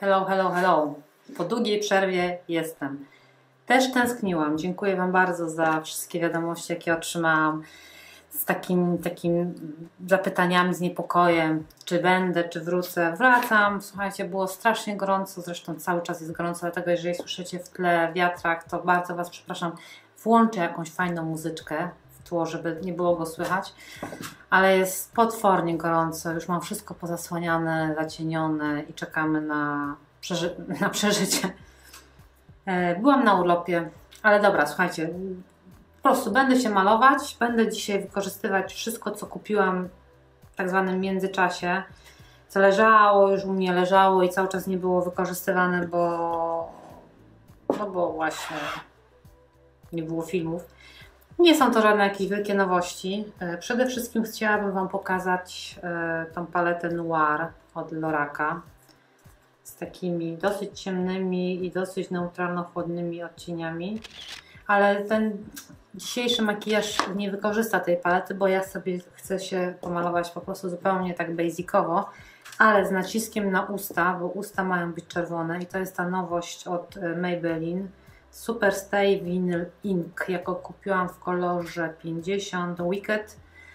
Hello, hello, hello. Po długiej przerwie jestem. Też tęskniłam. Dziękuję Wam bardzo za wszystkie wiadomości, jakie otrzymałam. Z takim zapytaniami, z niepokojem, czy będę, czy wrócę. Wracam. Słuchajcie, było strasznie gorąco, zresztą cały czas jest gorąco, dlatego jeżeli słyszycie w tle wiatrak, to bardzo Was przepraszam. Włączę jakąś fajną muzyczkę w tło, żeby nie było go słychać. Ale jest potwornie gorąco, już mam wszystko pozasłaniane, zacienione i czekamy na przeżycie. Byłam na urlopie, ale dobra, słuchajcie, po prostu będę się malować, będę dzisiaj wykorzystywać wszystko, co kupiłam w tak zwanym międzyczasie, co leżało, już u mnie leżało i cały czas nie było wykorzystywane, bo właśnie nie było filmów. Nie są to żadne jakieś wielkie nowości. Przede wszystkim chciałabym Wam pokazać tą paletę Noir od Loraka z takimi dosyć ciemnymi i dosyć neutralno-chłodnymi odcieniami. Ale ten dzisiejszy makijaż nie wykorzysta tej palety, bo ja sobie chcę się pomalować po prostu zupełnie tak basicowo, ale z naciskiem na usta, bo usta mają być czerwone i to jest ta nowość od Maybelline. Super Stay Vinyl Ink, jaką kupiłam w kolorze 50 Wicked.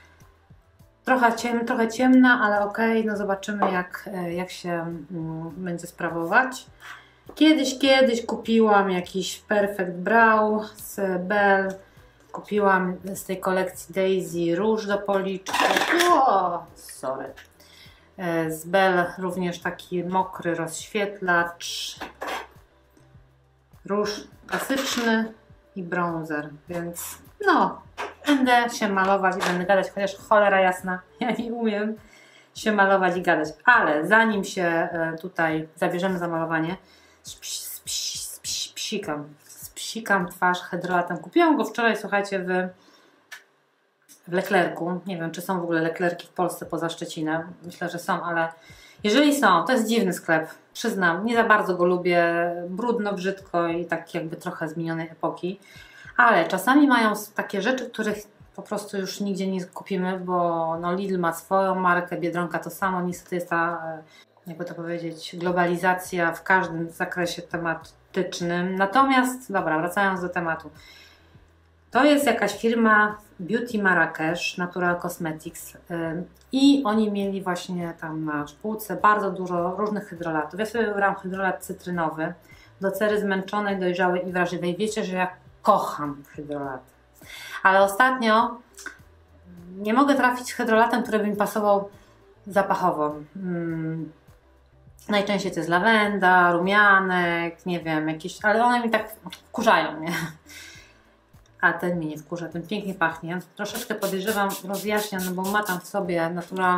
Trochę ciemna, ale ok, no zobaczymy jak się będzie sprawować. Kiedyś kupiłam jakiś Perfect Brow z Belle. Kupiłam z tej kolekcji Daisy róż do policzku. Sorry. Z Belle również taki mokry rozświetlacz. Róż klasyczny i bronzer, więc no, będę się malować i będę gadać, chociaż cholera jasna, ja nie umiem się malować i gadać, ale zanim się tutaj zabierzemy za malowanie, spsikam twarz hydrolatem. Kupiłam go wczoraj, słuchajcie, w Leclercu. Nie wiem, czy są w ogóle Leclerki w Polsce poza Szczecinem. Myślę, że są, ale jeżeli są, to jest dziwny sklep. Przyznam, nie za bardzo go lubię. Brudno, brzydko i tak jakby trochę z minionej epoki. Ale czasami mają takie rzeczy, których po prostu już nigdzie nie kupimy, bo no Lidl ma swoją markę, Biedronka to samo. Niestety jest ta, jakby to powiedzieć, globalizacja w każdym zakresie tematycznym. Natomiast, dobra, wracając do tematu. To jest jakaś firma Beauty Marrakech, Natural Cosmetics i oni mieli właśnie tam na półce bardzo dużo różnych hydrolatów. Ja sobie wybrałam hydrolat cytrynowy do cery zmęczonej, dojrzałej i wrażliwej. Wiecie, że ja kocham hydrolaty. Ale ostatnio nie mogę trafić z hydrolatem, który by mi pasował zapachowo. Najczęściej to jest lawenda, rumianek, nie wiem, jakieś, ale one mi tak wkurzają mnie. A ten mnie nie wkurza, ten pięknie pachnie. Troszeczkę podejrzewam, rozjaśniam, no bo ma tam w sobie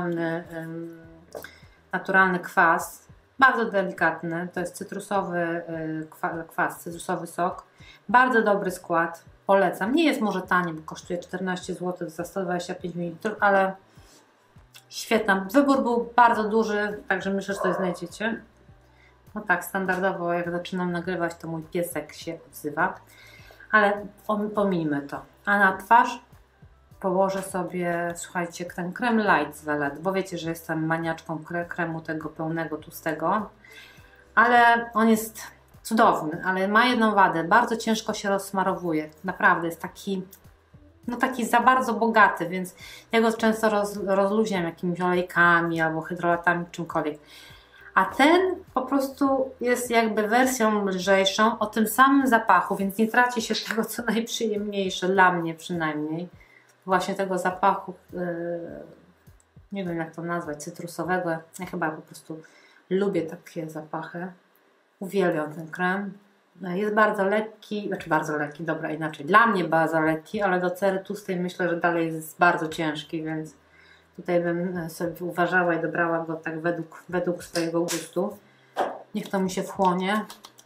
naturalny kwas. Bardzo delikatny, to jest cytrusowy kwas, cytrusowy sok. Bardzo dobry skład, polecam. Nie jest może tani, bo kosztuje 14 zł za 125 ml, ale świetna. Wybór był bardzo duży, także myślę, że to znajdziecie. No tak, standardowo jak zaczynam nagrywać, to mój piesek się odzywa. Ale pomijmy to. A na twarz położę sobie, słuchajcie, ten krem light z Velet, bo wiecie, że jestem maniaczką kremu tego pełnego, tłustego. Ale on jest cudowny, ale ma jedną wadę. Bardzo ciężko się rozsmarowuje. Naprawdę jest taki, no taki za bardzo bogaty, więc ja go często rozluźniam jakimiś olejkami albo hydrolatami, czymkolwiek. A ten po prostu jest jakby wersją lżejszą, o tym samym zapachu, więc nie traci się tego, co najprzyjemniejsze, dla mnie przynajmniej. Właśnie tego zapachu, nie wiem jak to nazwać, cytrusowego. Ja chyba po prostu lubię takie zapachy. Uwielbiam ten krem. Jest bardzo lekki, znaczy bardzo lekki, dobra inaczej. Dla mnie bardzo lekki, ale do cery tłustej myślę, że dalej jest bardzo ciężki, więc tutaj bym sobie uważała i dobrała go tak według swojego gustu. Niech to mi się wchłonie.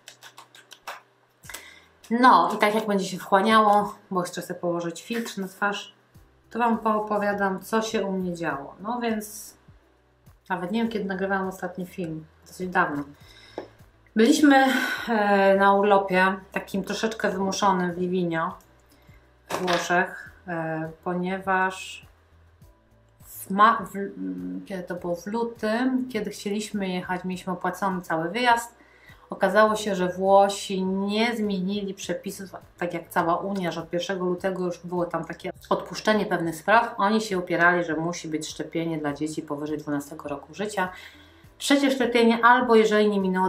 No i tak jak będzie się wchłaniało, bo jeszcze chcę położyć filtr na twarz, to Wam poopowiadam, co się u mnie działo. No więc nawet nie wiem, kiedy nagrywałam ostatni film. Dosyć dawno. Byliśmy na urlopie, takim troszeczkę wymuszonym w Livigno, w Włoszech, ponieważ kiedy to było? W lutym, kiedy chcieliśmy jechać, mieliśmy opłacony cały wyjazd. Okazało się, że Włosi nie zmienili przepisów, tak jak cała Unia, że od 1 lutego już było tam takie odpuszczenie pewnych spraw. Oni się upierali, że musi być szczepienie dla dzieci powyżej 12 roku życia. Trzecie szczepienie albo jeżeli nie minęło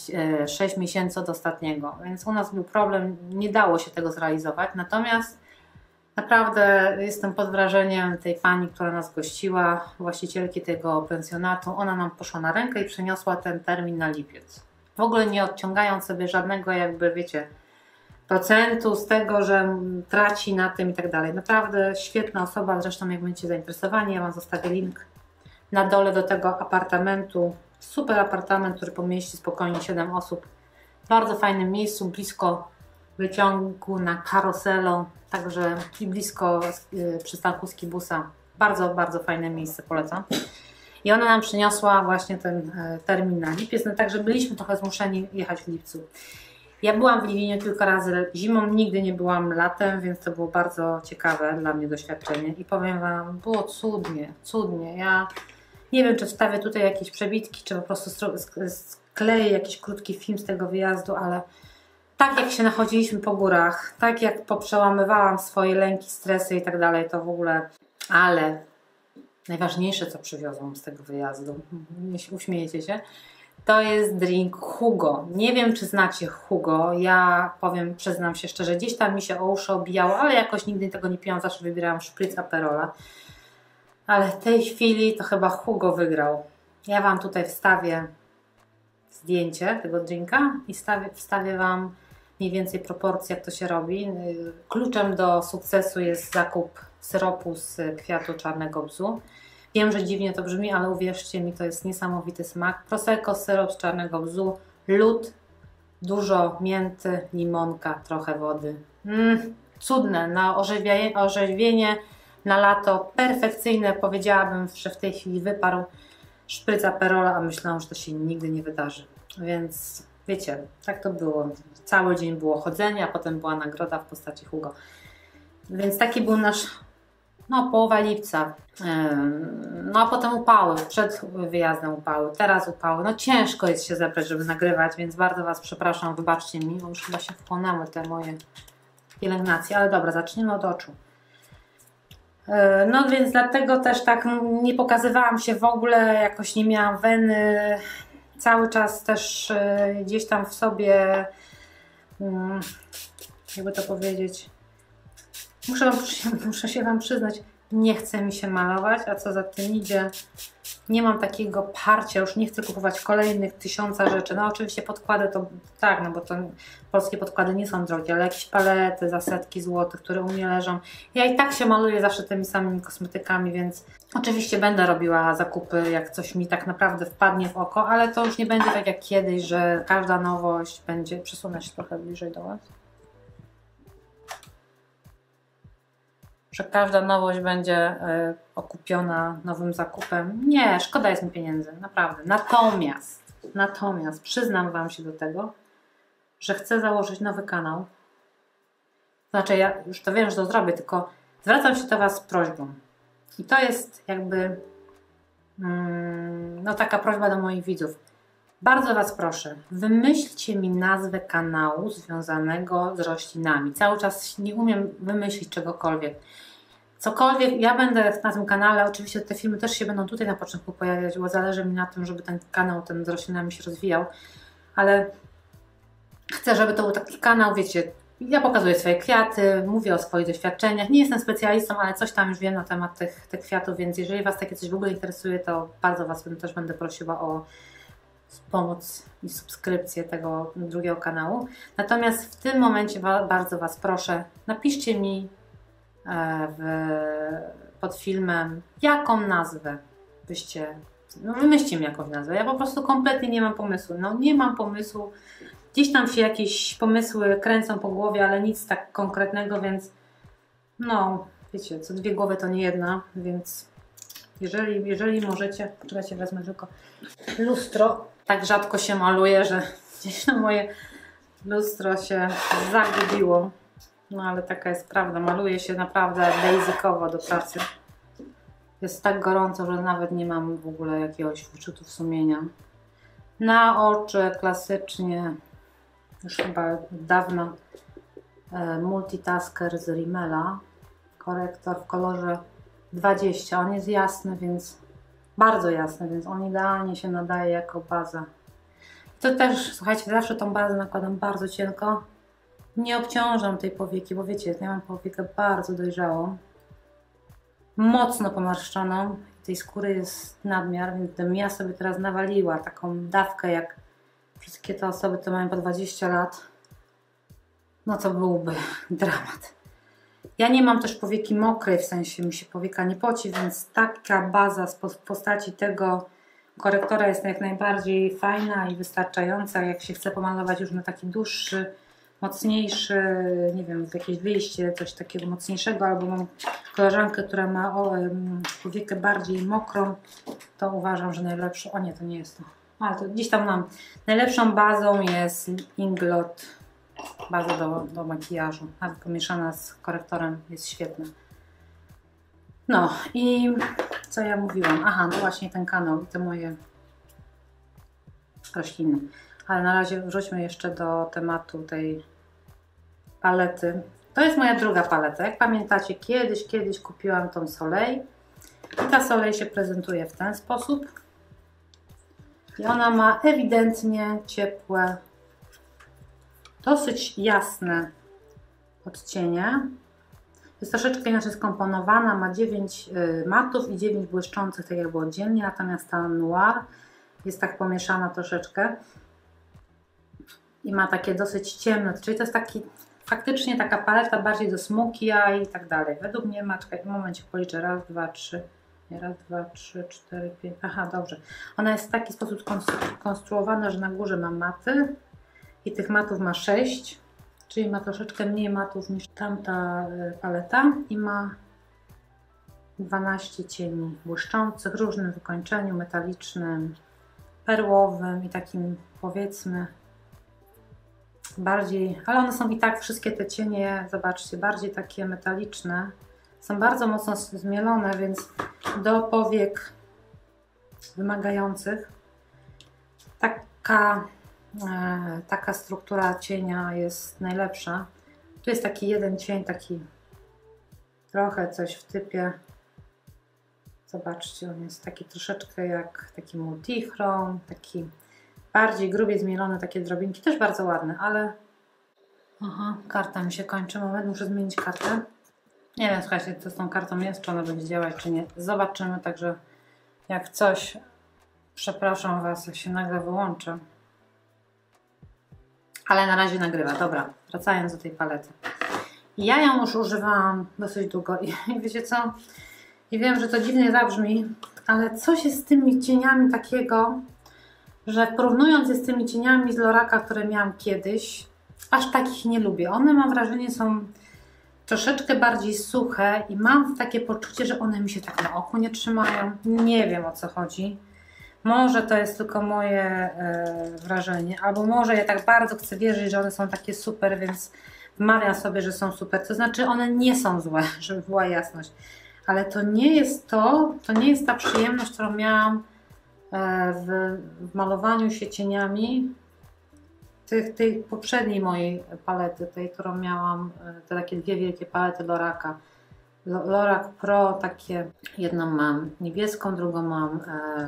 6 miesięcy od ostatniego. Więc u nas był problem, nie dało się tego zrealizować. Natomiast naprawdę jestem pod wrażeniem tej pani, która nas gościła, właścicielki tego pensjonatu. Ona nam poszła na rękę i przeniosła ten termin na lipiec. W ogóle nie odciągając sobie żadnego, jakby wiecie, procentu z tego, że traci na tym i tak dalej. Naprawdę świetna osoba, zresztą jak będziecie zainteresowani, ja Wam zostawię link na dole do tego apartamentu. Super apartament, który pomieści spokojnie 7 osób. W bardzo fajnym miejscu, blisko wyciągu na Karoselo, także i blisko przystanku Skibusa. Bardzo, bardzo fajne miejsce, polecam. I ona nam przyniosła właśnie ten termin na lipiec, no także byliśmy trochę zmuszeni jechać w lipcu. Ja byłam w Liwinie kilka razy zimą, nigdy nie byłam latem, więc to było bardzo ciekawe dla mnie doświadczenie. I powiem Wam, było cudnie, cudnie. Ja nie wiem, czy wstawię tutaj jakieś przebitki, czy po prostu skleję jakiś krótki film z tego wyjazdu, ale tak jak się nachodziliśmy po górach, tak jak poprzełamywałam swoje lęki, stresy i tak dalej, to w ogóle... Ale najważniejsze, co przywiozłam z tego wyjazdu, uśmiejecie się, to jest drink Hugo. Nie wiem, czy znacie Hugo. Ja powiem, przyznam się szczerze, gdzieś tam mi się o uszy obijało, ale jakoś nigdy tego nie piłam, zawsze wybierałam szpryc Aperola. Ale w tej chwili to chyba Hugo wygrał. Ja Wam tutaj wstawię zdjęcie tego drinka i wstawię Wam mniej więcej proporcje, jak to się robi. Kluczem do sukcesu jest zakup syropu z kwiatu czarnego bzu. Wiem, że dziwnie to brzmi, ale uwierzcie mi, to jest niesamowity smak. Prosecco, syrop z czarnego bzu, lód, dużo mięty, limonka, trochę wody. Cudne, na orzeźwienie, na lato, perfekcyjne. Powiedziałabym, że w tej chwili wyparł szpryc Aperola, a myślałam, że to się nigdy nie wydarzy. Więc wiecie, tak to było. Cały dzień było chodzenie, a potem była nagroda w postaci Hugo. Więc taki był nasz, połowa lipca. No a potem upały, przed wyjazdem upały, teraz upały. Ciężko jest się zebrać, żeby nagrywać, więc bardzo Was przepraszam, wybaczcie mi, bo już chyba się wchłonęły te moje pielęgnacje. Ale dobra, zacznijmy od oczu. No więc dlatego też tak nie pokazywałam się w ogóle, jakoś nie miałam weny. Cały czas też gdzieś tam w sobie, jakby to powiedzieć, muszę się Wam przyznać, nie chce mi się malować, a co za tym idzie, nie mam takiego parcia, już nie chcę kupować kolejnych 1000 rzeczy. No oczywiście podkłady to tak, no bo to polskie podkłady nie są drogie, ale jakieś palety za setki złotych, które u mnie leżą. Ja i tak się maluję zawsze tymi samymi kosmetykami, więc oczywiście będę robiła zakupy, jak coś mi tak naprawdę wpadnie w oko, ale to już nie będzie tak jak kiedyś, że każda nowość będzie... Przesunę się trochę bliżej do Was. Że każda nowość będzie okupiona nowym zakupem. Nie, szkoda jest mi pieniędzy, naprawdę. Natomiast przyznam Wam się do tego, że chcę założyć nowy kanał. Znaczy, ja już to wiem, że to zrobię, tylko zwracam się do Was z prośbą. I to jest jakby taka prośba do moich widzów. Bardzo Was proszę, wymyślcie mi nazwę kanału związanego z roślinami. Cały czas nie umiem wymyślić czegokolwiek. Cokolwiek, ja będę na tym kanale, oczywiście te filmy też się będą tutaj na początku pojawiać, bo zależy mi na tym, żeby ten kanał z roślinami się rozwijał, ale chcę, żeby to był taki kanał, wiecie, ja pokazuję swoje kwiaty, mówię o swoich doświadczeniach, nie jestem specjalistą, ale coś tam już wiem na temat tych kwiatów, więc jeżeli Was takie coś w ogóle interesuje, to bardzo Was też będę prosiła o pomoc i subskrypcję tego drugiego kanału. Natomiast w tym momencie bardzo Was proszę, napiszcie mi pod filmem, jaką nazwę byście, wymyślcie mi jakąś nazwę. Ja po prostu kompletnie nie mam pomysłu. Nie mam pomysłu. Gdzieś tam się jakieś pomysły kręcą po głowie, ale nic tak konkretnego, więc wiecie, co dwie głowy to nie jedna, więc jeżeli możecie, poczekajcie, wezmę tylko lustro. Tak rzadko się maluje, że gdzieś moje lustro się zagubiło. Ale taka jest prawda. Maluję się naprawdę basicowo do pracy. Jest tak gorąco, że nawet nie mam w ogóle jakiegoś wyrzutów sumienia. Na oczy klasycznie, już chyba dawno, Multitasker z Rimmela. Korektor w kolorze 20. On jest jasny, więc bardzo jasny, więc on idealnie się nadaje jako baza. To też, słuchajcie, zawsze tą bazę nakładam bardzo cienko. Nie obciążam tej powieki, bo wiecie, ja mam powiekę bardzo dojrzałą. Mocno pomarszczoną. Tej skóry jest nadmiar, więc gdybym ja sobie teraz nawaliła taką dawkę jak wszystkie te osoby, które mają po 20 lat, no to byłby dramat. Ja nie mam też powieki mokrej, w sensie mi się powieka nie poci, więc taka baza w postaci tego korektora jest jak najbardziej fajna i wystarczająca, jak się chce pomalować już na taki dłuższy, mocniejszy, nie wiem, jakieś wyjście, coś takiego mocniejszego, albo mam koleżankę, która ma powiekę bardziej mokrą, to uważam, że najlepszą, o nie, to nie jest to, ale to gdzieś tam mam, najlepszą bazą jest Inglot, baza do makijażu, nawet pomieszana z korektorem jest świetna. No i co ja mówiłam? Aha, no właśnie ten kanał i te moje rośliny. Ale na razie wróćmy jeszcze do tematu tej palety. To jest moja druga paleta. Jak pamiętacie, kiedyś kupiłam tą Soleil. I ta Soleil się prezentuje w ten sposób. I ona ma ewidentnie ciepłe, dosyć jasne odcienie. Jest troszeczkę inaczej skomponowana, ma 9 matów i 9 błyszczących, tak jakby oddzielnie, natomiast ta Noir jest tak pomieszana troszeczkę i ma takie dosyć ciemne, czyli to jest taki, faktycznie taka paleta bardziej do smokey eye i tak dalej. Według mnie ma, czekaj, w momencie policzę, raz, dwa, trzy, nie, raz, dwa, trzy, cztery, pięć, aha, dobrze. Ona jest w taki sposób skonstruowana, że na górze ma maty i tych matów ma 6. Czyli ma troszeczkę mniej matów niż tamta paleta i ma 12 cieni błyszczących, w różnym wykończeniu, metalicznym, perłowym i takim, powiedzmy, bardziej, ale one są i tak, wszystkie te cienie, zobaczcie, bardziej takie metaliczne, są bardzo mocno zmielone, więc do powiek wymagających taka struktura cienia jest najlepsza. Tu jest taki jeden cień, taki trochę coś w typie, zobaczcie, on jest taki troszeczkę jak taki multichrom, taki bardziej grubie zmielone, takie drobinki, też bardzo ładne, ale aha, karta mi się kończy, moment, muszę zmienić kartę. Nie wiem, słuchajcie, co z tą kartą jest, czy ona będzie działać, czy nie, zobaczymy, także jak coś, przepraszam Was, jak się nagle wyłączę. Ale na razie nagrywa. Dobra, wracając do tej palety. Ja ją już używałam dosyć długo i wiecie co? I wiem, że to dziwnie zabrzmi, ale coś jest z tymi cieniami takiego, że porównując je z tymi cieniami z Loraka, które miałam kiedyś, aż takich nie lubię. One, mam wrażenie, są troszeczkę bardziej suche i mam takie poczucie, że one mi się tak na oku nie trzymają. Nie wiem, o co chodzi. Może to jest tylko moje wrażenie, albo może ja tak bardzo chcę wierzyć, że one są takie super, więc wmawiam sobie, że są super. To znaczy one nie są złe, żeby była jasność. Ale to nie jest to nie jest ta przyjemność, którą miałam w malowaniu się cieniami tej poprzedniej mojej palety, tej, którą miałam, te takie dwie wielkie palety Loraka. Lorak Pro, takie, jedną mam niebieską, drugą mam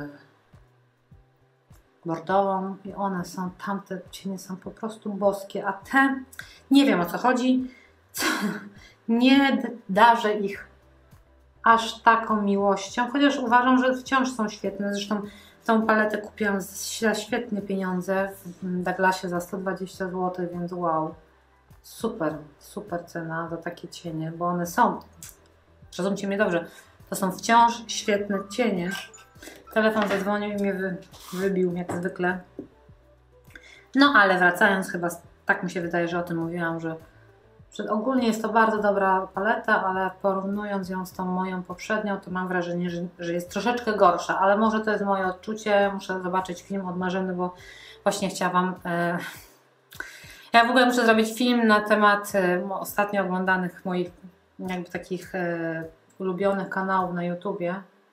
bordową i one są, tamte cienie są po prostu boskie, a te, nie wiem o co chodzi, nie darzę ich aż taką miłością, chociaż uważam, że wciąż są świetne. Zresztą tą paletę kupiłam za świetne pieniądze w Douglasie za 120 zł, więc wow, super, super cena za takie cienie, bo one są, zrozumcie mnie dobrze, to są wciąż świetne cienie. Telefon zadzwonił i mnie wybił, jak zwykle. No ale wracając, chyba tak mi się wydaje, że o tym mówiłam, że ogólnie jest to bardzo dobra paleta, ale porównując ją z tą moją poprzednią, to mam wrażenie, że jest troszeczkę gorsza, ale może to jest moje odczucie, muszę zobaczyć film od Marzeny, bo właśnie chciałam... Ja w ogóle muszę zrobić film na temat ostatnio oglądanych moich jakby takich ulubionych kanałów na YouTubie.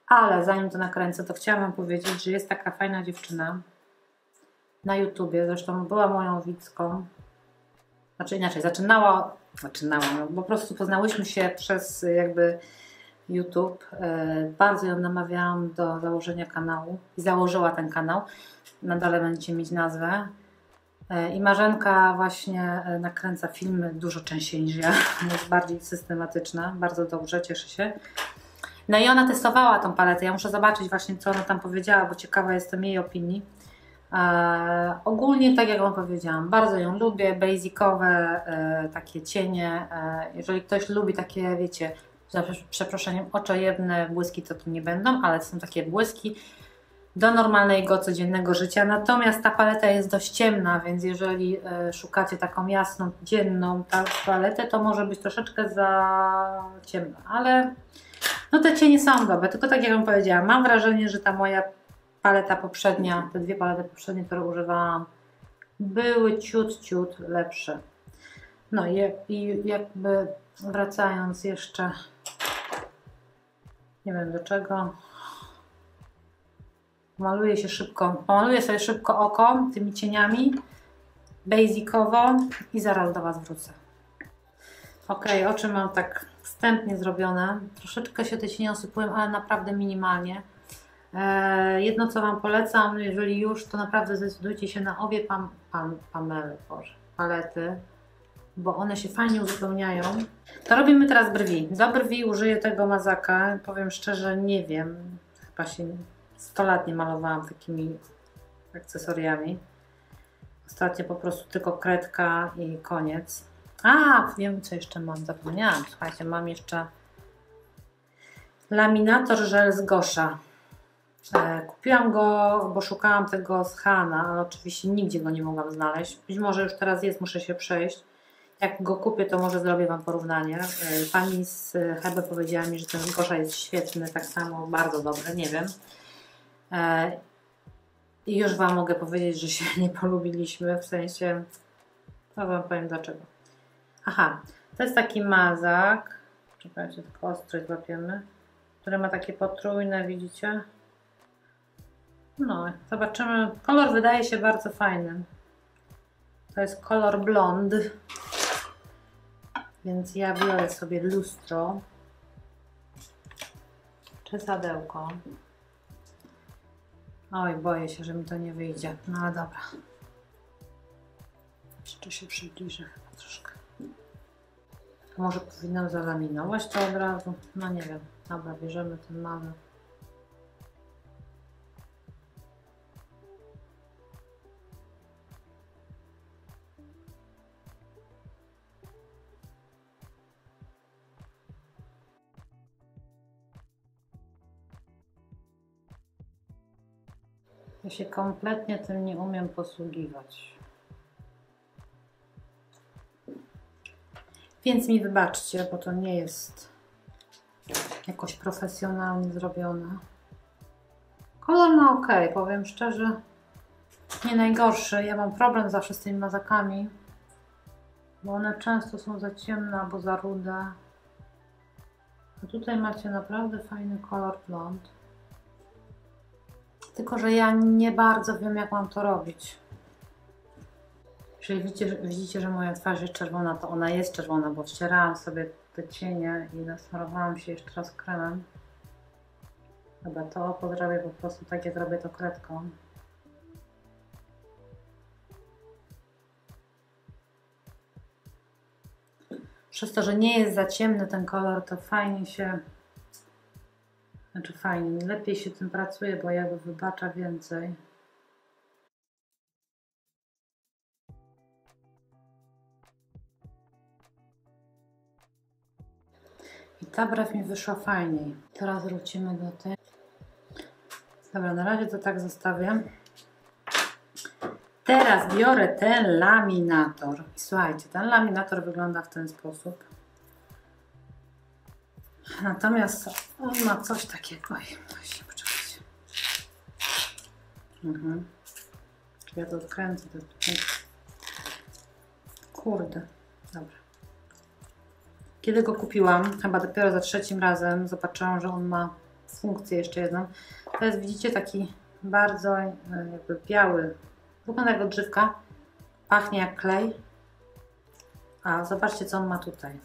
Ale zanim to nakręcę, to chciałam Wam powiedzieć, że jest taka fajna dziewczyna na YouTubie, zresztą była moją widzką. Znaczy inaczej, zaczynała, no, po prostu poznałyśmy się przez jakby YouTube. Bardzo ją namawiałam do założenia kanału i założyła ten kanał. Nadal będziecie mieć nazwę. I Marzenka właśnie nakręca filmy dużo częściej niż ja. Jest bardziej systematyczna. Bardzo dobrze, cieszę się. No i ona testowała tą paletę. Ja muszę zobaczyć właśnie, co ona tam powiedziała, bo ciekawa jestem jej opinii. Ogólnie, tak jak Wam powiedziałam, bardzo ją lubię. Basicowe takie cienie. Jeżeli ktoś lubi takie, wiecie, za przeproszeniem, oczojebne błyski, to tu nie będą, ale są takie błyski do normalnego, codziennego życia. Natomiast ta paleta jest dość ciemna, więc jeżeli szukacie taką jasną, dzienną paletę, to może być troszeczkę za ciemna, ale no te cienie są dobre, tylko tak jak Wam powiedziałam, mam wrażenie, że ta moja paleta poprzednia, te dwie palety poprzednie, które używałam, były ciut lepsze. No i jakby wracając jeszcze, nie wiem do czego, pomaluję sobie szybko oko tymi cieniami, basicowo i zaraz do Was wrócę. Ok, oczy mam tak wstępnie zrobione, troszeczkę się te cienie osypują, ale naprawdę minimalnie. Jedno co Wam polecam, jeżeli już, to naprawdę zdecydujcie się na obie palety, bo one się fajnie uzupełniają. To robimy teraz brwi. Do brwi użyję tego mazaka, powiem szczerze, nie wiem, chyba się 100 lat nie malowałam takimi akcesoriami. Ostatnio po prostu tylko kredka i koniec. Wiem co jeszcze mam, zapomniałam. Słuchajcie, mam jeszcze laminator żel z Gosha. Kupiłam go, bo szukałam tego z Hana, ale oczywiście nigdzie go nie mogłam znaleźć. Być może już teraz jest, muszę się przejść. Jak go kupię, to może zrobię Wam porównanie. Pani z Hebe powiedziała mi, że ten z Gosha jest świetny, tak samo bardzo dobry, nie wiem. I już Wam mogę powiedzieć, że się nie polubiliśmy, w sensie, to Wam powiem dlaczego. To jest taki mazak, czekajcie, tylko ostrość złapiemy, który ma takie potrójne, widzicie? No, zobaczymy. Kolor wydaje się bardzo fajny. To jest kolor blond, więc ja biorę sobie lustro, czesadełko. Oj, boję się, że mi to nie wyjdzie, no ale dobra. Jeszcze się przybliżę chyba troszkę. Może powinnam zalaminować to od razu, no nie wiem. Dobra, bierzemy ten mazak. Ja się kompletnie tym nie umiem posługiwać. Więc mi wybaczcie, bo to nie jest jakoś profesjonalnie zrobione. Kolor ma ok, powiem szczerze, nie najgorszy. Ja mam problem zawsze z tymi mazakami, bo one często są za ciemne albo za rude. A tutaj macie naprawdę fajny kolor blond. Tylko że ja nie bardzo wiem, jak mam to robić. Jeżeli widzicie, że moja twarz jest czerwona, to ona jest czerwona, bo wcierałam sobie te cienie i nasmarowałam się jeszcze raz kremem. Dobra, to podrobię po prostu tak, jak robię to kredką. Przez to, że nie jest za ciemny ten kolor, to fajnie się... Znaczy fajnie, lepiej się tym pracuje, bo jakby wybacza więcej. I ta brew mi wyszła fajniej. Teraz wrócimy do tej. Dobra, na razie to tak zostawię. Teraz biorę ten laminator. Słuchajcie, ten laminator wygląda w ten sposób. Natomiast on ma coś takiego. Oj, właśnie, poczekajcie. Czy ja to odkręcę? Kurde, dobra. Kiedy go kupiłam, chyba dopiero za trzecim razem, zobaczyłam, że on ma funkcję jeszcze jedną. To jest, widzicie, taki bardzo jakby biały, wygląda jak odżywka, pachnie jak klej. A zobaczcie, co on ma tutaj.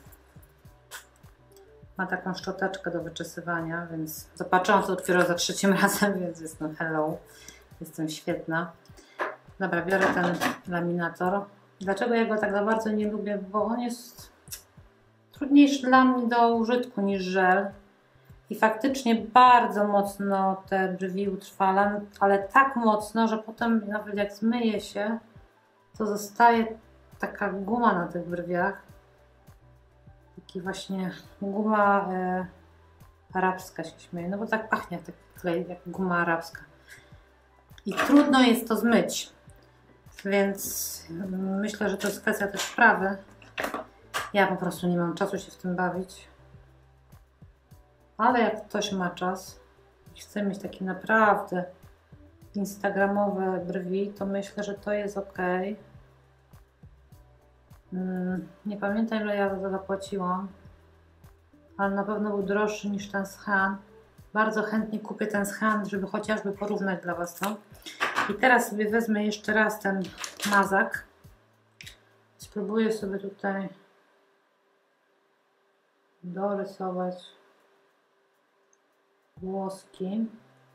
Ma taką szczoteczkę do wyczesywania, więc zobaczyłam to dopiero za trzecim razem, więc jestem hello. Jestem świetna. Dobra, biorę ten laminator. Dlaczego ja go tak za bardzo nie lubię? Bo on jest trudniejszy dla mnie do użytku niż żel. I faktycznie bardzo mocno te brwi utrwala, ale tak mocno, że potem nawet jak zmyje się, to zostaje taka guma na tych brwiach. Taki właśnie guma arabska się śmieje, no bo tak pachnie jak klej, jak guma arabska. I trudno jest to zmyć, więc myślę, że to jest kwestia też wprawy. Ja po prostu nie mam czasu się w tym bawić. Ale jak ktoś ma czas i chce mieć takie naprawdę instagramowe brwi, to myślę, że to jest ok. Nie pamiętam, ile ja za to zapłaciłam, ale na pewno był droższy niż ten z Han. Bardzo chętnie kupię ten z Han, żeby chociażby porównać dla Was to. I teraz sobie wezmę jeszcze raz ten mazak. Spróbuję sobie tutaj dorysować włoski.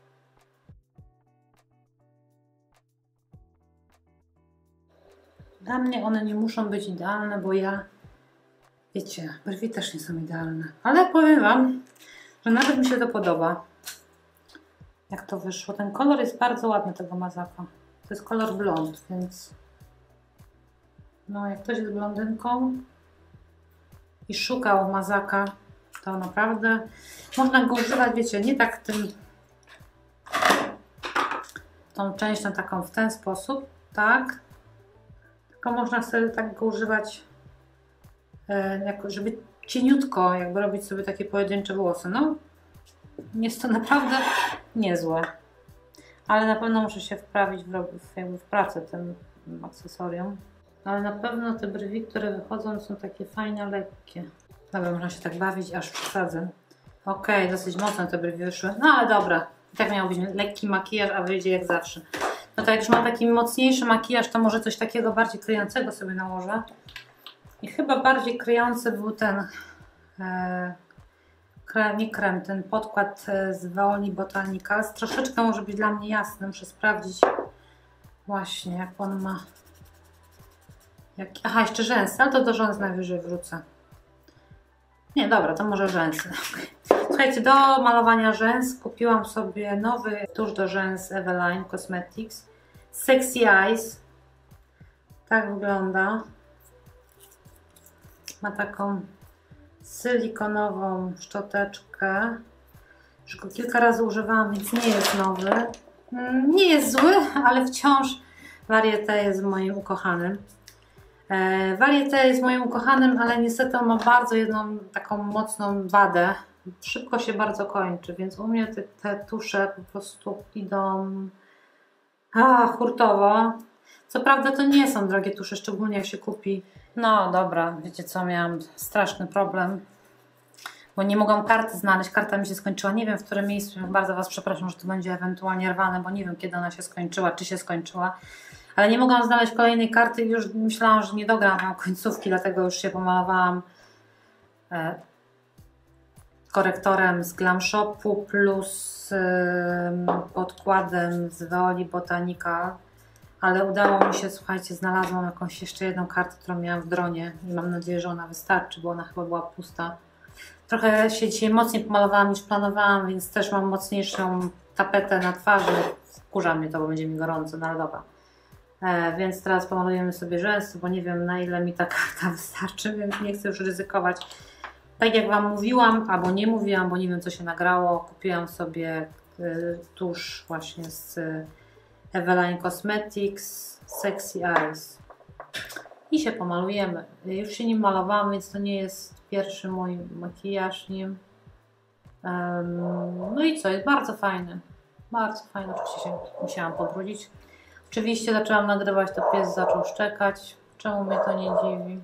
Dla mnie one nie muszą być idealne, bo ja, wiecie, brwi też nie są idealne. Ale powiem Wam, że nawet mi się to podoba. Jak to wyszło. Ten kolor jest bardzo ładny tego mazaka. To jest kolor blond, więc no jak ktoś jest blondynką i szukał mazaka, to naprawdę można go używać, wiecie, nie tak tą częścią taką w ten sposób, tak, tylko można sobie tak go używać, żeby cieniutko jakby robić sobie takie pojedyncze włosy. No, jest to naprawdę niezłe, ale na pewno muszę się wprawić w pracę tym akcesorium. Ale na pewno te brwi, które wychodzą, są takie fajne, lekkie. Dobra, można się tak bawić, aż przesadzę. Okej, dosyć mocno te brwi wyszły. No ale dobra, i tak miał być lekki makijaż, a wyjdzie jak zawsze. No to jak już mam taki mocniejszy makijaż, to może coś takiego bardziej kryjącego sobie nałożę. I chyba bardziej kryjący był ten, nie krem, ten podkład z Veoli Botanicals. Troszeczkę może być dla mnie jasny, muszę sprawdzić właśnie jak on ma. Aha, jeszcze rzęsy, ale to do rzęs najwyżej wrócę. Nie, dobra, to może rzęsy. Słuchajcie, do malowania rzęs kupiłam sobie nowy tusz do rzęs Eveline Cosmetics Sexy Eyes. Tak wygląda. Ma taką silikonową szczoteczkę. Już go kilka razy używałam, więc nie jest nowy. Nie jest zły, ale wciąż Varieté jest moim ukochanym. Varieté jest moim ukochanym, ale niestety on ma bardzo jedną taką mocną wadę. Szybko się bardzo kończy, więc u mnie te tusze po prostu idą hurtowo. Co prawda to nie są drogie tusze, szczególnie jak się kupi. No dobra, wiecie co, miałam straszny problem, bo nie mogłam karty znaleźć. Karta mi się skończyła, nie wiem w którym miejscu. Bardzo Was przepraszam, że to będzie ewentualnie rwane, bo nie wiem kiedy ona się skończyła, czy się skończyła. Ale nie mogłam znaleźć kolejnej karty i już myślałam, że nie dogram końcówki, dlatego już się pomalowałam korektorem z Glam Shopu plus podkładem z Veoli Botanica. Ale udało mi się, słuchajcie, znalazłam jakąś jeszcze jedną kartę, którą miałam w dronie i mam nadzieję, że ona wystarczy, bo ona chyba była pusta. Trochę się dzisiaj mocniej pomalowałam niż planowałam, więc też mam mocniejszą tapetę na twarzy. Wkurza mnie to, bo będzie mi gorąco, no ale dobra. Więc teraz pomalujemy sobie rzęsy, bo nie wiem, na ile mi ta karta wystarczy, więc nie chcę już ryzykować. Tak jak Wam mówiłam, albo nie mówiłam, bo nie wiem, co się nagrało, kupiłam sobie tusz właśnie z Eveline Cosmetics Sexy Eyes i się pomalujemy. Już się nim malowałam, więc to nie jest pierwszy mój makijaż nim. No i co, jest bardzo fajny. Bardzo fajny, oczywiście się musiałam pobrudzić. Oczywiście zaczęłam nagrywać, to pies zaczął szczekać. Czemu mnie to nie dziwi?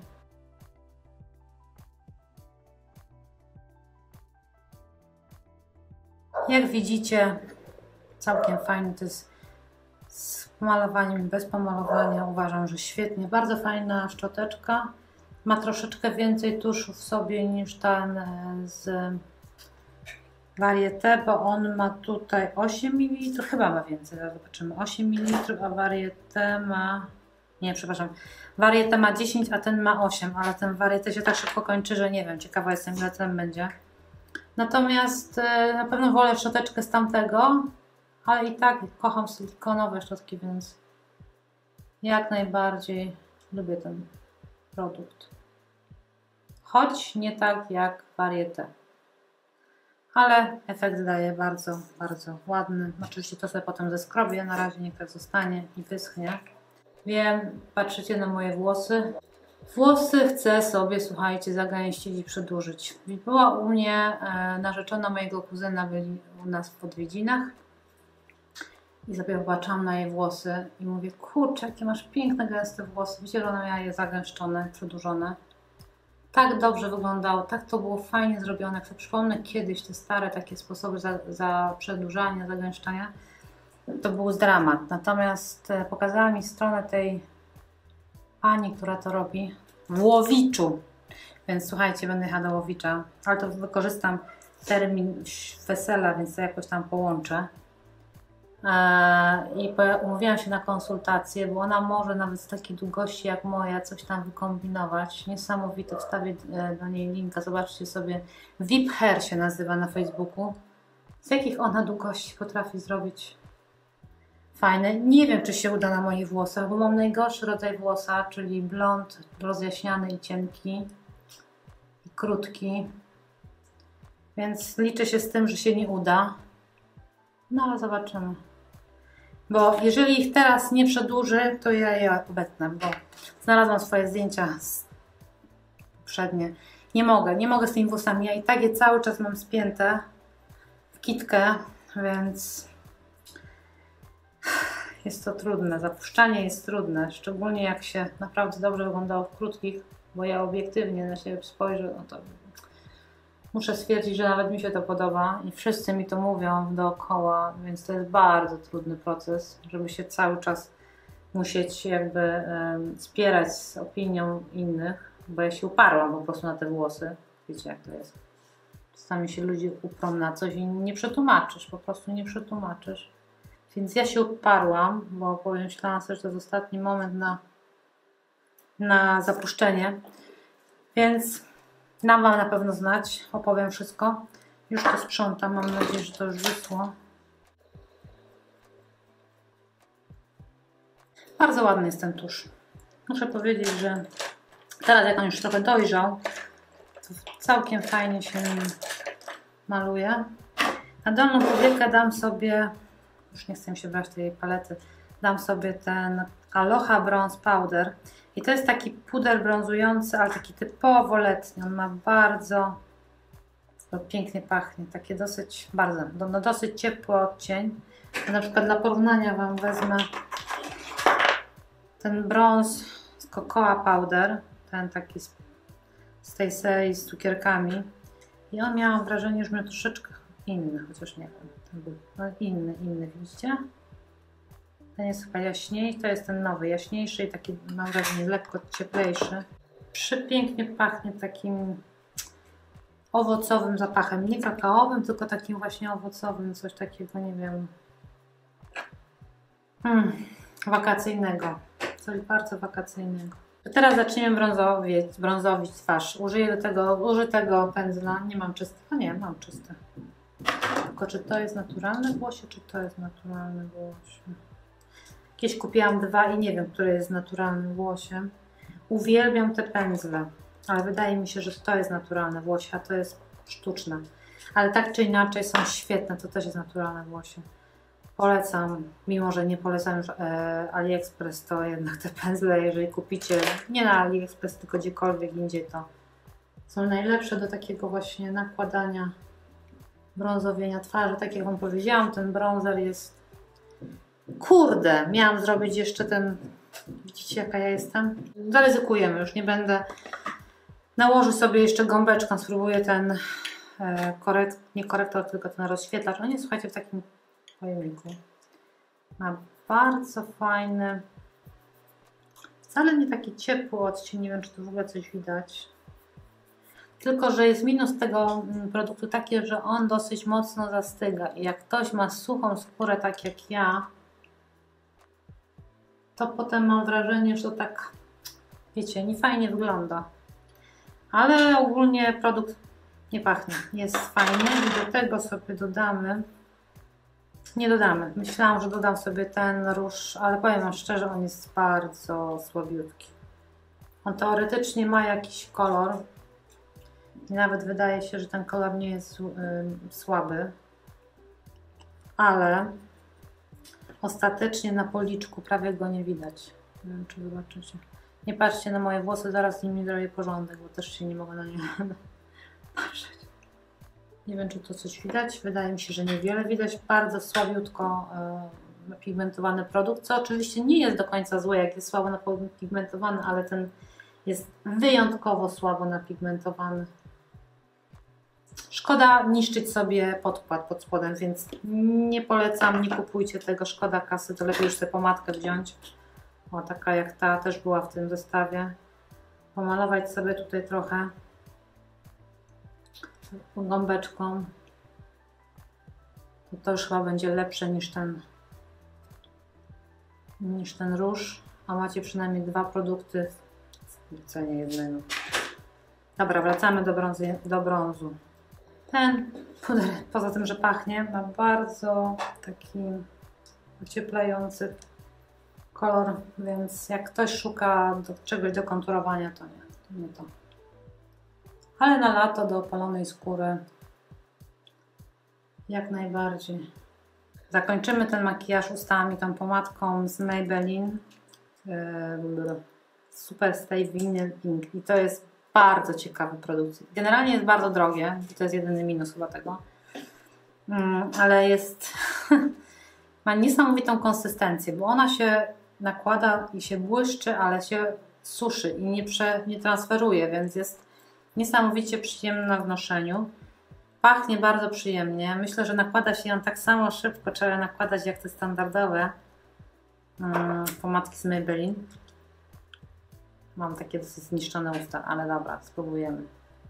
Jak widzicie, całkiem fajny to jest z malowaniem i bez pomalowania. Uważam, że świetnie. Bardzo fajna szczoteczka. Ma troszeczkę więcej tuszu w sobie niż ten z Varieté, bo on ma tutaj 8 ml, chyba ma więcej, zaraz zobaczymy, 8 ml, a Varieté ma, nie, przepraszam, Varieté ma 10, a ten ma 8, ale ten Varieté się tak szybko kończy, że nie wiem, ciekawa jestem, ile ten będzie. Natomiast na pewno wolę szczoteczkę z tamtego, ale i tak kocham silikonowe szczotki, więc jak najbardziej lubię ten produkt. Choć nie tak jak Varieté. Ale efekt daje bardzo, bardzo ładny. Oczywiście to sobie potem zeskrobię, na razie niech tak zostanie i wyschnie. Wiem, patrzycie na moje włosy. Włosy chcę sobie, słuchajcie, zagęścić i przedłużyć. Była u mnie narzeczona mojego kuzyna, byli u nas w odwiedzinach. I sobie popatrzyłam na jej włosy i mówię, kurczę, jakie masz piękne, gęste włosy. Widzicie, że ona miała je zagęszczone, przedłużone. Tak dobrze wyglądało, tak to było fajnie zrobione. Jak sobie przypomnę kiedyś te stare takie sposoby za przedłużania, zagęszczania, to był dramat. Natomiast pokazała mi stronę tej pani, która to robi w Łowiczu. Więc słuchajcie, będę jechała do Łowicza, ale to wykorzystam termin wesela, więc to jakoś tam połączę. I umówiłam się na konsultację, bo ona może nawet z takiej długości jak moja coś tam wykombinować. Niesamowite, wstawię do niej linka, zobaczcie sobie. VIP Hair się nazywa na Facebooku. Z jakich ona długości potrafi zrobić fajne. Nie wiem, czy się uda na moich włosach, bo mam najgorszy rodzaj włosa, czyli blond, rozjaśniany i cienki i krótki. Więc liczę się z tym, że się nie uda. No ale zobaczymy. Bo jeżeli ich teraz nie przedłuży, to ja je obetnę, bo znalazłam swoje zdjęcia poprzednie. Nie mogę z tymi włosami. Ja i tak je cały czas mam spięte w kitkę, więc jest to trudne. Zapuszczanie jest trudne, szczególnie jak się naprawdę dobrze wyglądało w krótkich, bo ja obiektywnie na siebie spojrzę, no to muszę stwierdzić, że nawet mi się to podoba i wszyscy mi to mówią dookoła, więc to jest bardzo trudny proces, żeby się cały czas musieć jakby spierać z opinią innych, bo ja się uparłam po prostu na te włosy. Wiecie, jak to jest. Czasami się ludzie uprą na coś i nie przetłumaczysz, po prostu nie przetłumaczysz. Więc ja się uparłam, bo pomyślałam sobie, że to jest ostatni moment na zapuszczenie, więc dam Wam na pewno znać, opowiem wszystko. Już to sprzątam, mam nadzieję, że to już wyschło. Bardzo ładny jest ten tusz. Muszę powiedzieć, że teraz jak on już trochę dojrzał, to całkiem fajnie się nim maluje. Na dolną powiekę dam sobie, już nie chcę mi się brać tej palety, dam sobie ten Aloha Bronze Powder. I to jest taki puder brązujący, ale taki typowo letni. On ma bardzo pięknie pachnie. Takie dosyć ciepły odcień. Na przykład dla porównania Wam wezmę ten brąz z Cocoa Powder. Ten taki z tej serii z cukierkami. I on, miałam wrażenie, że miał troszeczkę inny, chociaż nie wiem. Ten był inny, widzicie? Ten jest chyba jaśniejszy, to jest ten nowy, jaśniejszy i taki, mam wrażenie, lekko cieplejszy. Przepięknie pachnie takim owocowym zapachem, nie kakaowym, tylko takim właśnie owocowym, coś takiego, nie wiem, wakacyjnego, coś bardzo wakacyjnego. Teraz zaczniemy brązowić twarz. Użyję do tego użytego pędzla, nie mam czystego, nie, mam czyste. Tylko czy to jest naturalne włosie, czy to jest naturalne włosie? Kiedyś kupiłam dwa i nie wiem, które jest naturalnym włosiem. Uwielbiam te pędzle, ale wydaje mi się, że to jest naturalne włosie, a to jest sztuczne. Ale tak czy inaczej są świetne, to też jest naturalne włosie. Polecam, mimo że nie polecam już AliExpress, to jednak te pędzle, jeżeli kupicie, nie na AliExpress, tylko gdziekolwiek indziej, to są najlepsze do takiego właśnie nakładania, brązowienia twarzy. Tak jak Wam powiedziałam, ten bronzer jest... Kurde, miałam zrobić jeszcze ten... Widzicie, jaka ja jestem? Zaryzykujemy, już nie będę... Nałożę sobie jeszcze gąbeczką, spróbuję ten nie korektor, tylko ten rozświetlacz. On jest, słuchajcie, w takim pojemniku. Ma bardzo fajny, wcale nie taki ciepły odcień, nie wiem, czy tu w ogóle coś widać. Tylko że jest minus tego produktu taki, że on dosyć mocno zastyga i jak ktoś ma suchą skórę, tak jak ja, to potem mam wrażenie, że to tak, wiecie, nie fajnie wygląda. Ale ogólnie produkt nie pachnie, jest fajny i do tego sobie dodamy, nie dodamy, myślałam, że dodam sobie ten róż, ale powiem wam szczerze, on jest bardzo słabiutki. On teoretycznie ma jakiś kolor i nawet wydaje się, że ten kolor nie jest słaby, ale ostatecznie na policzku prawie go nie widać. Nie wiem, czy zobaczycie. Nie patrzcie na moje włosy, zaraz z nimi zrobię porządek, bo też się nie mogę na nie patrzeć. Nie wiem, czy to coś widać. Wydaje mi się, że niewiele widać. Bardzo słabiutko napigmentowany produkt, co oczywiście nie jest do końca złe, jak jest słabo napigmentowany, ale ten jest wyjątkowo słabo napigmentowany. Szkoda niszczyć sobie podkład pod spodem, więc nie polecam, nie kupujcie tego, szkoda kasy, to lepiej już sobie pomadkę wziąć. O, taka jak ta też była w tym zestawie. Pomalować sobie tutaj trochę gąbeczką. To już chyba będzie lepsze niż ten róż. A macie przynajmniej dwa produkty w cenie jednego. Dobra, wracamy do brązu. Ten puder, poza tym, że pachnie, ma bardzo taki ocieplający kolor, więc jak ktoś szuka czegoś do konturowania, to nie to. Ale na lato do opalonej skóry jak najbardziej. Zakończymy ten makijaż ustami tą pomadką z Maybelline Super Stay Vinyl Ink i to jest bardzo ciekawy produkt. Generalnie jest bardzo drogie, to jest jedyny minus chyba tego, ale jest ma niesamowitą konsystencję, bo ona się nakłada i się błyszczy, ale się suszy i nie transferuje, więc jest niesamowicie przyjemna w noszeniu. Pachnie bardzo przyjemnie. Myślę, że nakłada się ją tak samo szybko, trzeba nakładać jak te standardowe pomadki z Maybelline. Mam takie dosyć zniszczone usta, ale dobra, spróbujemy.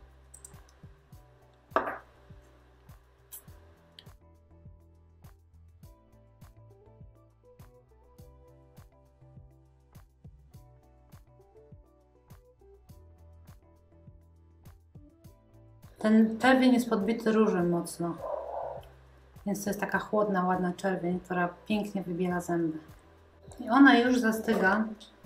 Ten czerwień jest podbity różem mocno, więc to jest taka chłodna, ładna czerwień, która pięknie wybiela zęby. I ona już zastyga.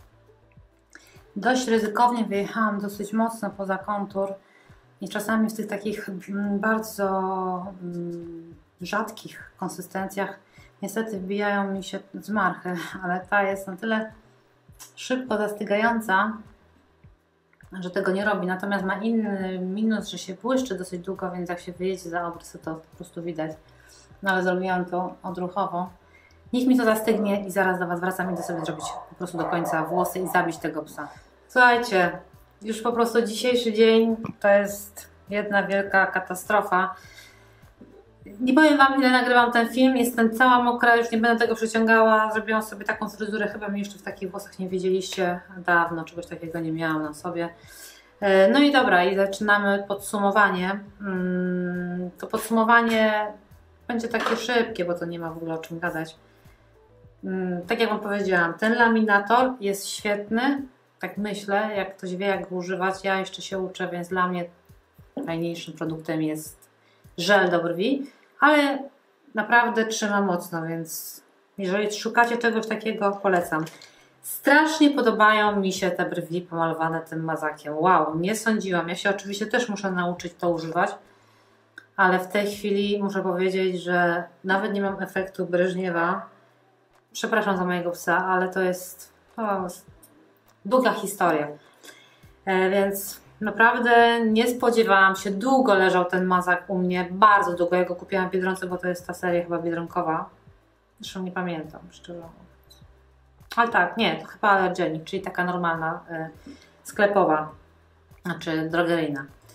Dość ryzykownie wyjechałam dosyć mocno poza kontur i czasami w tych takich bardzo rzadkich konsystencjach niestety wbijają mi się zmarchy, ale ta jest na tyle szybko zastygająca, że tego nie robi. Natomiast ma inny minus, że się błyszczy dosyć długo, więc jak się wyjedzie za obrysy, to po prostu widać. No ale zrobiłam to odruchowo. Niech mi to zastygnie i zaraz do Was wracam. Idę sobie zrobić po prostu do końca włosy i zabić tego psa. Słuchajcie, już po prostu dzisiejszy dzień to jest jedna wielka katastrofa. Nie powiem Wam, ile nagrywam ten film. Jestem cała mokra, już nie będę tego przeciągała. Zrobiłam sobie taką fryzurę, chyba mnie jeszcze w takich włosach nie widzieliście dawno. Czegoś takiego nie miałam na sobie. No i dobra, i zaczynamy podsumowanie. To podsumowanie będzie takie szybkie, bo to nie ma w ogóle o czym gadać. Tak jak Wam powiedziałam, ten laminator jest świetny. Tak myślę, jak ktoś wie, jak go używać. Ja jeszcze się uczę, więc dla mnie najfajniejszym produktem jest żel do brwi, ale naprawdę trzyma mocno, więc jeżeli szukacie czegoś takiego, polecam. Strasznie podobają mi się te brwi pomalowane tym mazakiem. Wow, nie sądziłam. Ja się oczywiście też muszę nauczyć to używać, ale w tej chwili muszę powiedzieć, że nawet nie mam efektu Breżniewa. Przepraszam za mojego psa, ale to jest długa historia. Więc naprawdę nie spodziewałam się. Długo leżał ten mazak u mnie, bardzo długo. Ja go kupiłam w Biedronce, bo to jest ta seria chyba biedronkowa. Zresztą nie pamiętam, szczerze mówiąc. Ale tak, nie, to chyba Allergenic, czyli taka normalna, sklepowa, znaczy drogeryjna.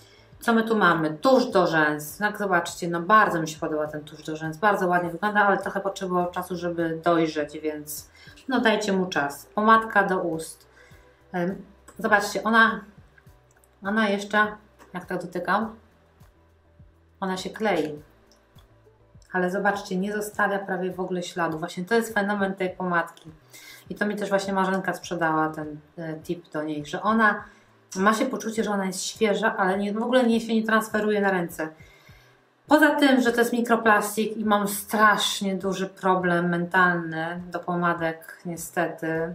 Co my tu mamy? Tusz do rzęs. Tak, zobaczcie, no bardzo mi się podoba ten tusz do rzęs. Bardzo ładnie wygląda, ale trochę potrzebował czasu, żeby dojrzeć, więc no dajcie mu czas. Pomadka do ust. Zobaczcie, ona jeszcze, jak tak dotykam, ona się klei. Ale zobaczcie, nie zostawia prawie w ogóle śladu. Właśnie to jest fenomen tej pomadki. I to mi też właśnie Marzenka sprzedała ten tip do niej, że ona ma się poczucie, że ona jest świeża, ale w ogóle się nie transferuje na ręce. Poza tym, że to jest mikroplastik i mam strasznie duży problem mentalny do pomadek niestety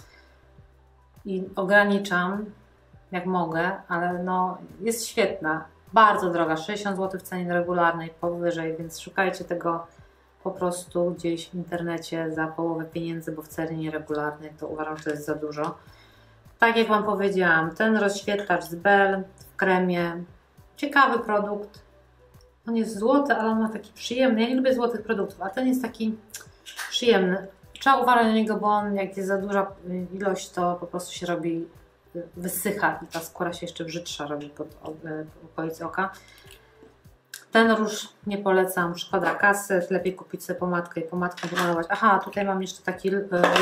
i ograniczam jak mogę, ale no jest świetna, bardzo droga, 60 zł w cenie regularnej, powyżej, więc szukajcie tego po prostu gdzieś w internecie za połowę pieniędzy, bo w cenie nieregularnej to uważam, że to jest za dużo. Tak jak Wam powiedziałam, ten rozświetlacz z Bell w kremie, ciekawy produkt. On jest złoty, ale on ma taki przyjemny. Ja nie lubię złotych produktów, a ten jest taki przyjemny. Trzeba uważać na niego, bo on jak jest za duża ilość, to po prostu się robi, wysycha i ta skóra się jeszcze brzydsza robi pod okolicy oka. Ten róż nie polecam, szkoda kasy, lepiej kupić sobie pomadkę i pomadkę pomalować. Aha, tutaj mam jeszcze taki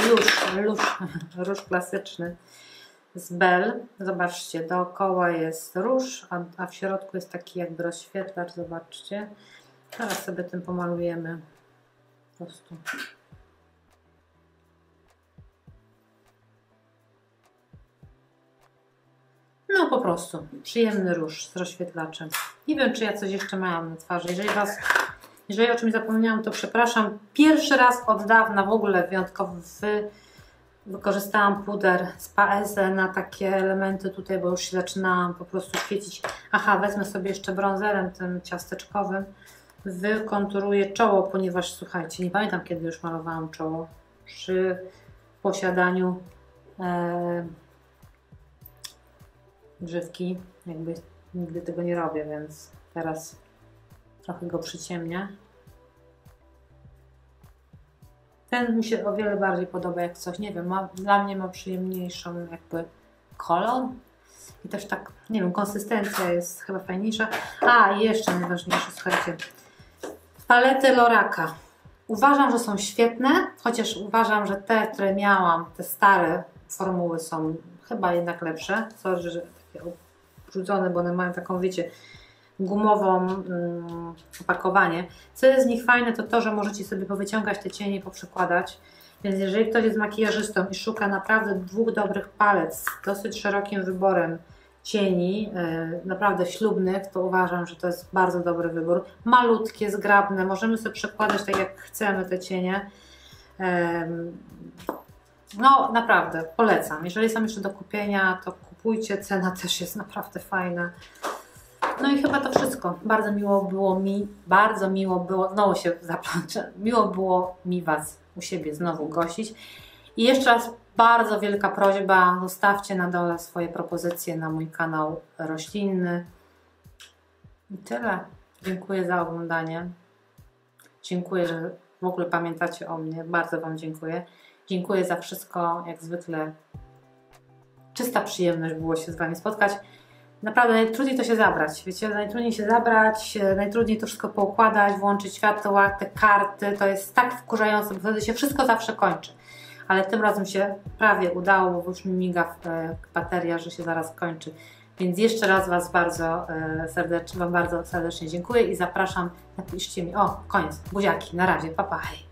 róż klasyczny z Bell. Zobaczcie, dookoła jest róż, a w środku jest taki jakby rozświetlacz, zobaczcie. Teraz sobie tym pomalujemy po prostu. No po prostu, przyjemny róż z rozświetlaczem. Nie wiem, czy ja coś jeszcze miałam na twarzy. Jeżeli o czymś zapomniałam, to przepraszam. Pierwszy raz od dawna w ogóle wyjątkowo wykorzystałam puder z Paese na takie elementy tutaj, bo już się zaczynałam po prostu świecić. Aha, wezmę sobie jeszcze bronzerem tym ciasteczkowym. Wykonturuję czoło, ponieważ słuchajcie, nie pamiętam kiedy już malowałam czoło przy posiadaniu grzywki, jakby nigdy tego nie robię, więc teraz trochę go przyciemnię. Ten mi się o wiele bardziej podoba jak coś, nie wiem, dla mnie ma przyjemniejszą jakby kolor i też tak, nie wiem, konsystencja jest chyba fajniejsza. A, i jeszcze najważniejsze, słuchajcie, palety Loraka. Uważam, że są świetne, chociaż uważam, że te, które miałam, te stare formuły są chyba jednak lepsze. Sorry, że takie obrudzone, bo one mają taką, wiecie, gumową opakowanie. Co jest z nich fajne, to to, że możecie sobie powyciągać te cienie i poprzykładać. Więc jeżeli ktoś jest makijażystą i szuka naprawdę dwóch dobrych palet z dosyć szerokim wyborem cieni, naprawdę ślubnych, to uważam, że to jest bardzo dobry wybór. Malutkie, zgrabne, możemy sobie przekładać tak jak chcemy te cienie. No naprawdę, polecam. Jeżeli są jeszcze do kupienia, to kupujcie, cena też jest naprawdę fajna. No i chyba to wszystko. Bardzo miło było, znowu się zaplączę, miło było mi Was u siebie znowu gościć. I jeszcze raz bardzo wielka prośba, zostawcie na dole swoje propozycje na mój kanał roślinny. I tyle. Dziękuję za oglądanie. Dziękuję, że w ogóle pamiętacie o mnie. Bardzo Wam dziękuję. Dziękuję za wszystko. Jak zwykle czysta przyjemność było się z Wami spotkać. Naprawdę najtrudniej to się zabrać, wiecie, najtrudniej się zabrać, najtrudniej to wszystko poukładać, włączyć światła, te karty, to jest tak wkurzające, bo wtedy się wszystko zawsze kończy. Ale tym razem się prawie udało, bo już mi miga bateria, że się zaraz kończy. Więc jeszcze raz Wam bardzo serdecznie dziękuję i zapraszam, napiszcie mi, o, koniec, buziaki, na razie, pa, pa, hej.